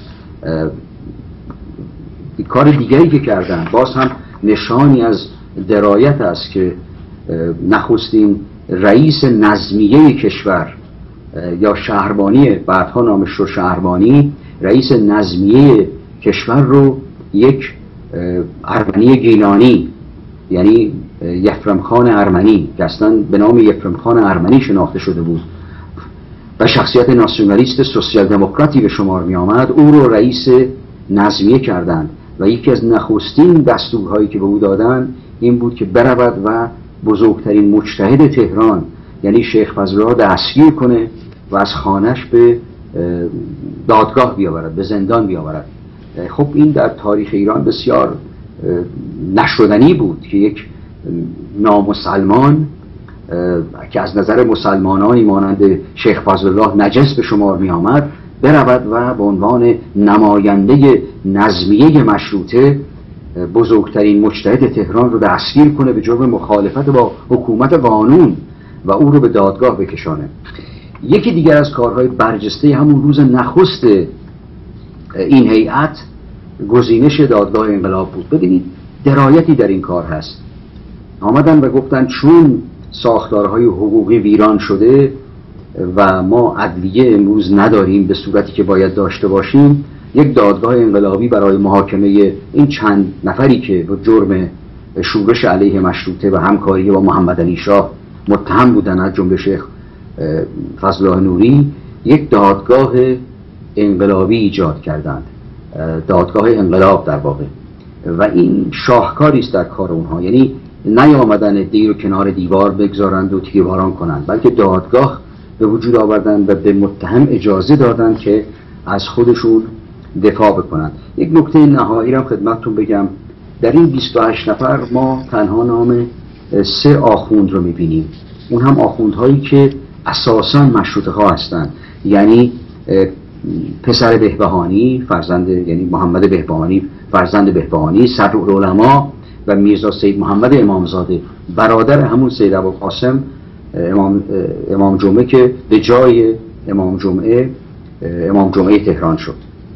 کار دیگری که کردن باز هم نشانی از درایت است که نخستین رئیس نظمیه کشور یا شهربانی، بعدها نامش رو شهربانی، رئیس نظمیه کشور رو یک ارمنی گیلانی، یعنی یفرم خان ارمنی که اصلا به نام یفرم خان ارمنی شناخته شده بود و شخصیت ناسیونالیست سوسیال دموکراتی به شمار می آمد، او رو رئیس نظمیه کردند و یکی از نخستین دستورهایی که به او دادن این بود که برود و بزرگترین مجتهد تهران یعنی شیخ فضل‌الله دستگیر کنه و از خانش به دادگاه بیاورد، به زندان بیاورد. خب این در تاریخ ایران بسیار نشدنی بود که یک نامسلمان که از نظر مسلمانانی مانند شیخ فضل‌الله نجس به شمار می آمد برود و به عنوان نماینده نظمیه مشروطه بزرگترین مجتهد تهران رو دستگیر کنه به جرم مخالفت با حکومت قانون و او رو به دادگاه بکشانه. یکی دیگر از کارهای برجسته همون روز نخست این هیئت گزینش دادگاه انقلاب بود. ببینید درایتی در این کار هست. آمدن و گفتن چون ساختارهای حقوقی ویران شده و ما عدلیه امروز نداریم به صورتی که باید داشته باشیم، یک دادگاه انقلابی برای محاکمه این چند نفری که به جرم شورش علیه مشروطه و همکاری با محمد علی شاه متهم بودن، از جمله شیخ فضل الله نوری، یک دادگاه انقلابی ایجاد کردند، دادگاه انقلاب در واقع. و این شاهکاری است در کار اونها، یعنی نیامدن دیر و کنار دیوار بگذارند و تیرباران کنند، بلکه دادگاه به وجود آوردند و به متهم اجازه دادند که از خودشون دفاع بکنند. یک نکته نهایی را خدمتتون بگم، در این 28 نفر ما تنها نام 3 آخوند رو میبینیم، اون هم آخوندهایی که اساساً مشروطه ها هستند، یعنی پسر بهبهانی فرزند، یعنی محمد بهبهانی فرزند بهبهانی، صدرالعلما و میرزا سید محمد امامزاده برادر همون سید ابوالقاسم امام جمعه که به جای امام جمعه تهران شد.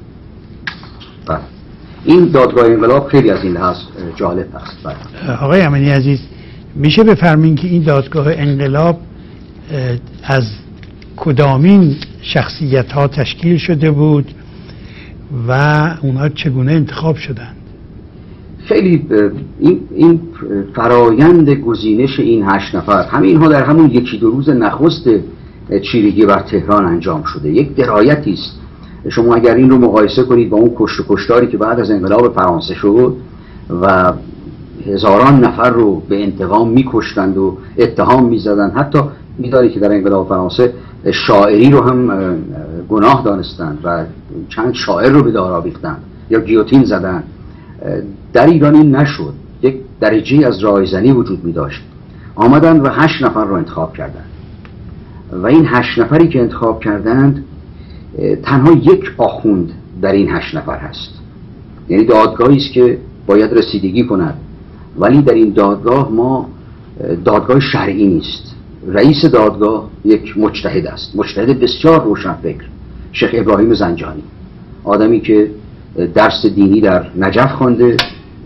این دادگاه انقلاب خیلی از این لحاظ جالب است. آقای امینی عزیز، میشه بفرمایید که این دادگاه انقلاب از کدامین شخصیت ها تشکیل شده بود و اونها چگونه انتخاب شدند؟ خیلی این فرایند گزینش این 8 نفر، همه اینها در همون 1-2 روز نخست چیرگی بر تهران انجام شده. یک درایتی است. شما اگر این رو مقایسه کنید با اون کشت و کشتاری که بعد از انقلاب فرانسه شد و هزاران نفر رو به انتقام میکشتند و اتهام میزدند، حتی میداری که در انقلاب فرانسه شاعری رو هم گناه دانستند و چند شاعر رو به دار آویختند یا گیوتین زدند. در ایران این نشد. یک درجه از رایزنی وجود می داشت. آمدند و 8 نفر رو انتخاب کردند و این 8 نفری که انتخاب کردند تنها یک آخوند در این 8 نفر هست، یعنی دادگاهی است که باید رسیدگی کند، ولی در این دادگاه ما دادگاه شرعی نیست. رئیس دادگاه یک مجتهد است، مجتهد بسیار روشنفکر، شیخ ابراهیم زنجانی، آدمی که درس دینی در نجف خوانده،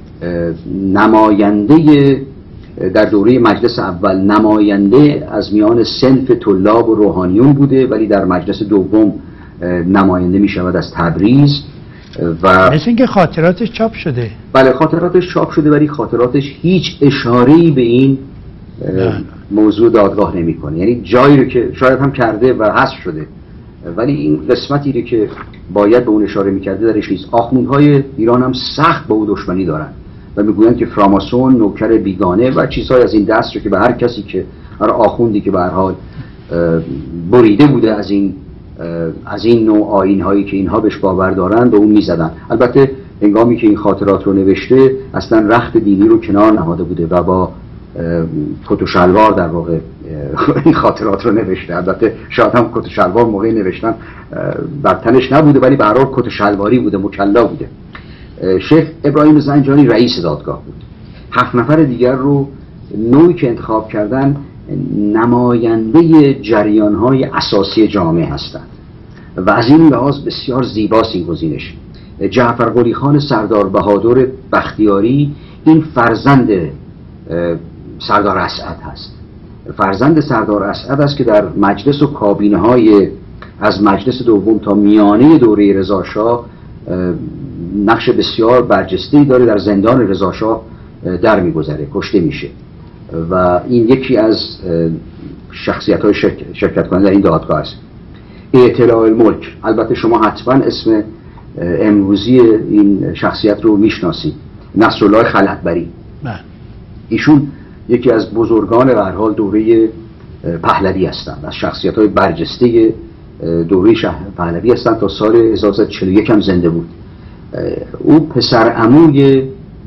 نماینده در دوره مجلس اول نماینده از میان صنف طلاب و روحانیون بوده، ولی در مجلس دوم نماینده می شود از تبریز. و مثل اینکه خاطراتش چاپ شده. بله خاطراتش چاپ شده، ولی خاطراتش هیچ اشاره‌ای به این موضوع دادگاه نمی‌کنه، یعنی جایی رو که شاید هم کرده و حذف شده، ولی این قسمتی رو که باید به اون اشاره می‌کرده درش نیست. آخوندهای ایران هم سخت با او دشمنی دارن و میگویند که فراماسون، نوکر بیگانه و چیزهای از این دست رو که به هر کسی که هر آخوندی که به هر حال بریده بوده از این نوع آیین‌هایی که اینها بهش باور دارن به اون میزدن. البته هنگامی که این خاطرات رو نوشته اصلا رخت دینی رو کنار نهاده بوده و با کت و شلوار در واقع این خاطرات رو نوشته. البته شاید هم کت و شلوار موقع نوشتن بر تنش نبوده، ولی به هر حال کت و شلواری بوده، مکلا بوده. شیخ ابراهیم زنجانی رئیس دادگاه بود. 7 نفر دیگر رو نوعی که انتخاب کردن نماینده جریان‌های اساسی جامعه هستند و از این لحاظ بسیار زیباست این گزینش. جعفر قلی خان سردار بهادر بختیاری این فرزند سردار اسعد هست، فرزند سردار اسعد است که در مجلس و کابینه های از مجلس دوم تا میانه دوره رضا شاه نقش بسیار برجسته‌ای داره. در زندان رضا شاه در میگذره، کشته میشه و این یکی از شخصیت‌های شرکت کننده در این دادگاه است. اطلاع الملک، البته شما حتما اسم امروزی این شخصیت رو میشناسید، نصرالله خلعتبری. ایشون یکی از بزرگان به هر حال دوره پهلوی هستند، از شخصیت‌های برجسته دوره پهلوی هستند. تا سال 1341 هم زنده بود. او پسر عموی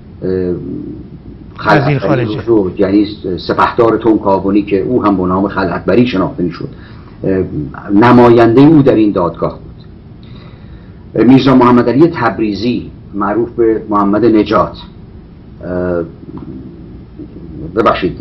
خلعتبری رو، یعنی سپهدار تنکابونی که او هم به نام خلعتبری شناخته میشد، نماینده او در این دادگاه بود. میرزا محمد علی تبریزی معروف به محمد نجات، ببخشید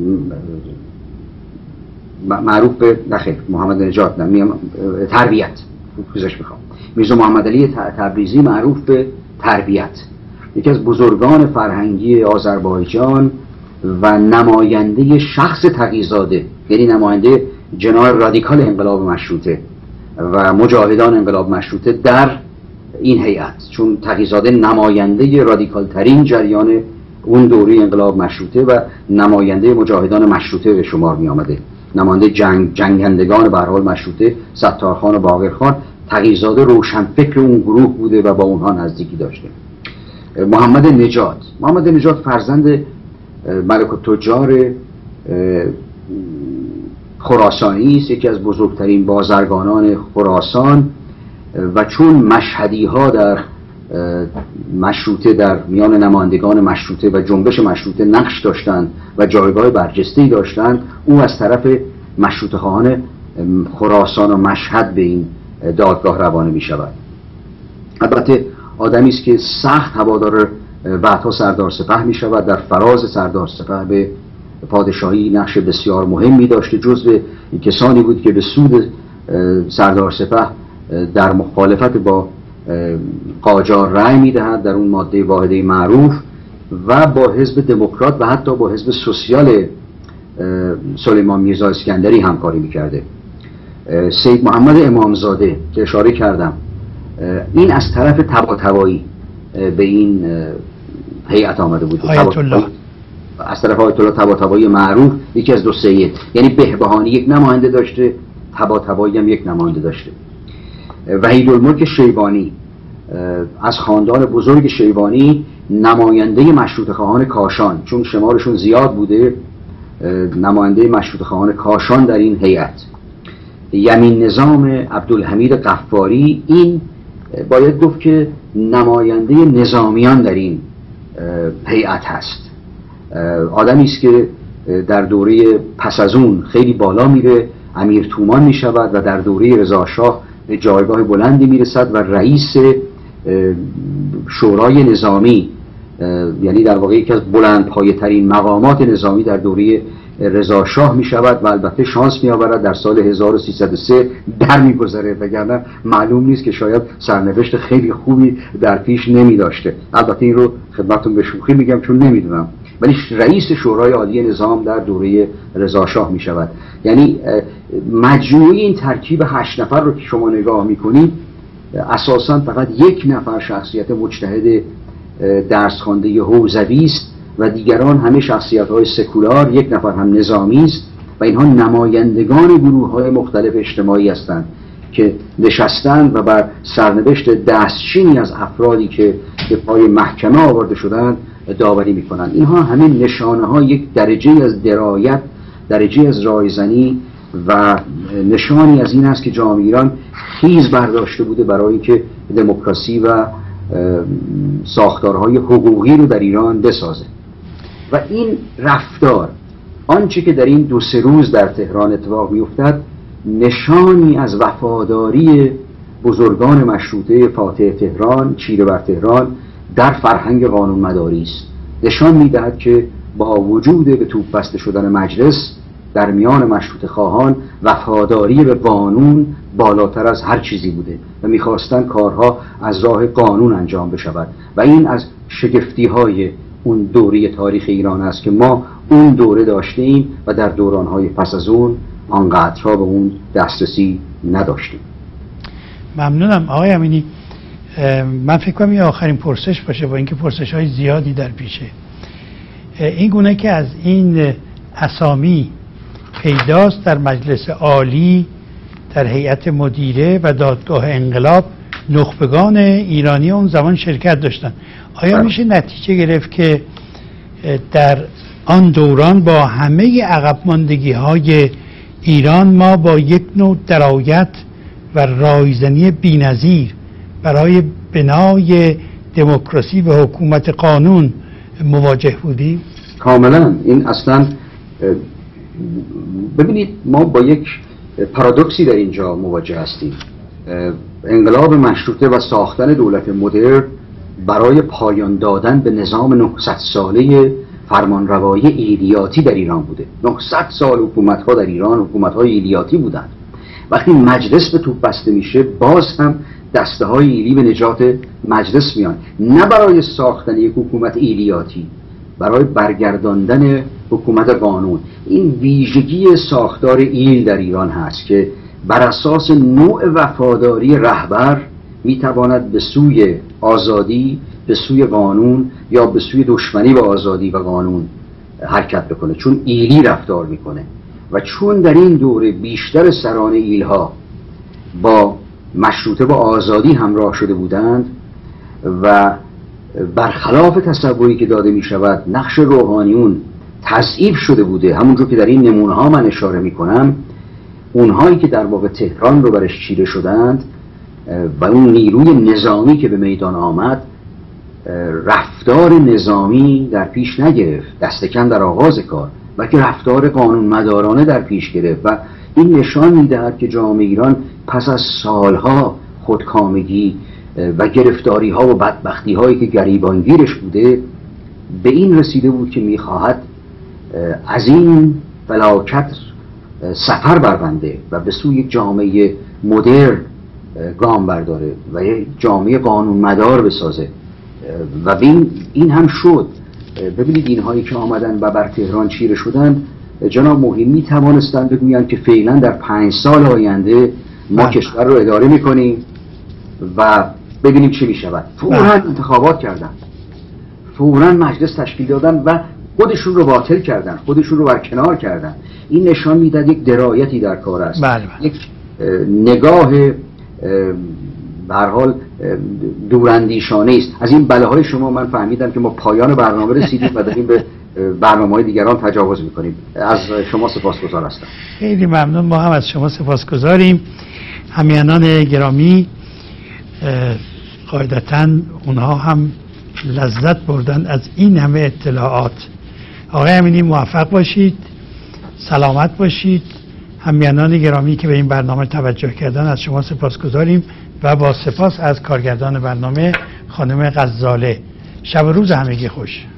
معروف به نخیر محمد نجات تربیت، پوزش میخوام. میرزا محمد علی تبریزی معروف به تربیت، یکی از بزرگان فرهنگی آذربایجان و نماینده شخص تقی‌زاده، یعنی نماینده جناح رادیکال انقلاب مشروطه و مجاهدان انقلاب مشروطه در این هیئت، چون تقی‌زاده نماینده رادیکال ترین جریان اون دوره انقلاب مشروطه و نماینده مجاهدان مشروطه به شمار می آمده، نماینده جنگندگان به هر حال مشروطه، ستارخان و باقرخان تقی‌زاده روشنفکر اون گروه بوده و با اونها نزدیکی داشته. محمد نجات فرزند ملک التجار خراسانی است، یکی از بزرگترین بازرگانان خراسان و چون مشهدی ها در مشروطه، در میان نمایندگان مشروطه و جنبش مشروطه نقش داشتند و جایگاه برجسته‌ای داشتند، او از طرف مشروطه خواهان خراسان و مشهد به این دادگاه روانه می شود. البته آدمی است که سخت هوادار بعدها سردار سپه می شود، در فراز سردار سپه به پادشاهی نقش بسیار مهمی داشته، جزو کسانی بود که به سود سردار سپه در مخالفت با قاجار رأی میدهد در اون ماده واحده معروف و با حزب دموکرات و حتی با حزب سوسیال سلیمان میرزا اسکندری همکاری میکرده. سید محمد امامزاده که اشاره کردم، این از طرف طباطبایی به این هیئت آمده بود، آیت الله از طرف آیت الله طباطبایی معروف، یکی از دو سید، یعنی بهبهانی یک نماینده داشته، طباطبایی هم یک نماینده داشته. وحیدالملک شیبانی از خاندان بزرگ شیبانی، نماینده مشروطه خواهان کاشان، چون شمارشون زیاد بوده، نماینده مشروطه خواهان کاشان در این هیئت. یمین نظام عبدالحمید قفاری، این باید گفت که نماینده نظامیان در این هیئت هست. آدمی است که در دوره پس از اون خیلی بالا میره، امیر تومان می شود و در دوره رضا شاه به جایگاه بلندی می رسد و رئیس شورای نظامی، یعنی در واقع یکی از بلندپایه ترین مقامات نظامی در دوره رضا شاه می شود و البته شانس می آورد در سال 1303 در می گذره، وگرنه معلوم نیست که شاید سرنوشت خیلی خوبی در پیش نمی داشته. البته این رو خدمتتون به شوخی میگم چون نمیدونم، ولی رئیس شورای عالی نظام در دوره رضا شاه می شود. یعنی مجموعی این ترکیب 8 نفر رو که شما نگاه میکنید، اساساً فقط یک نفر شخصیت مجتهد درس خوانده حوزوی است و دیگران همه شخصیت‌های سکولار، یک نفر هم نظامی است و اینها نمایندگان گروه‌های مختلف اجتماعی هستند که نشستند و بر سرنوشت دستچینی از افرادی که به پای محکمه آورده شدند داوری می‌کنند. اینها همه نشانه‌های یک درجه از درایت، درجه از رایزنی و نشانی از این است که جامعه ایران خیز برداشته بوده برای اینکه دموکراسی و ساختارهای حقوقی رو در ایران بسازه. و این رفتار، آنچه که در این 2-3 روز در تهران اتفاق می‌افتد، نشانی از وفاداری بزرگان مشروطه فاتح تهران، چیره بر تهران در فرهنگ قانونمداری است. نشان می‌دهد که با وجود به توپ بسته شدن مجلس در میان مشروطه خواهان، وفاداری به قانون بالاتر از هر چیزی بوده و می‌خواستند کارها از راه قانون انجام بشود و این از شگفتی‌های اون دوره تاریخ ایران است که ما اون دوره داشتیم و در دوران‌های پس از اون آنقدرها به اون دسترسی نداشتیم. ممنونم آقای امینی. من فکر کنم این آخرین پرسش باشه با اینکه پرسش‌های زیادی در پیشه. این گونه که از این اسامی پیداست در مجلس عالی، در هیئت مدیره و دادگاه انقلاب نخبگان ایرانی اون زمان شرکت داشتن. آیا میشه نتیجه گرفت که در آن دوران با همه عقب ماندگی های ایران ما با یک نوع درایت و رایزنی بی‌نظیر برای بنای دموکراسی و حکومت قانون مواجه بودیم؟ کاملا. این اصلا ببینید ما با یک پارادوکسی در اینجا مواجه هستیم. انقلاب مشروطه و ساختن دولت مدرن برای پایان دادن به نظام 900 ساله فرمانروایی ایلیاتی در ایران بوده. 900 سال حکومت‌ها در ایران حکومت‌های ایلیاتی بودند. وقتی مجلس به توپ بسته میشه، باز هم دسته‌های ایلی به نجات مجلس میان، نه برای ساختن یک حکومت ایلیاتی، برای برگرداندن حکومت قانون. این ویژگی ساختار ایل در ایران هست که بر اساس نوع وفاداری رهبر میتواند به سوی آزادی، به سوی قانون یا به سوی دشمنی با آزادی و قانون حرکت بکنه، چون ایلی رفتار میکنه. و چون در این دوره بیشتر سران ایلها با مشروطه با آزادی همراه شده بودند و برخلاف تصوری که داده می شود نقش روحانیون تضعیف شده بوده، همونجور که در این نمونه ها من اشاره می کنم، اونهایی که در واقع تهران رو برش چیره شدند و اون نیروی نظامی که به میدان آمد رفتار نظامی در پیش نگرفت، دست کم در آغاز کار، بلکه رفتار قانون مدارانه در پیش گرفت. و این نشان می‌دهد که جامعه ایران پس از سالها خودکامگی و گرفتاری ها و بدبختی هایی که گریبانگیرش بوده به این رسیده بود که میخواهد از این فلاکت سفر بربنده و به سوی یک جامعه مدرن گام برداره و یک جامعه قانون مدار بسازه. و این هم شد. ببینید اینهایی که آمدن و بر تهران چیره شدن، جناب موهی می توانستن بگویند که فعلا در 5 سال آینده ما کشور رو اداره میکنیم و ببینیم چه می شود. فوراً انتخابات کردن، فوراً مجلس تشکیل دادن و خودشون رو باطل کردن، خودشون رو برکنار کردن. این نشان میدهد یک درایتی در کار است. یک نگاه به هر حال دوراندیشانه است. از این بلاهای شما من فهمیدم که ما پایان برنامه رسیدیم و داریم به برنامه‌های دیگران تجاوز میکنیم. از شما سپاسگزار هستم. خیلی ممنون. ما هم از شما سپاسگزاریم. همیهنان گرامی، قاعدتاً اونها هم لذت بردن از این همه اطلاعات. آقای امینی موفق باشید، سلامت باشید. همیهنان گرامی که به این برنامه توجه کردن از شما سپاسگزاریم و با سپاس از کارگردان برنامه خانم غزاله. شب و روز همگی خوش.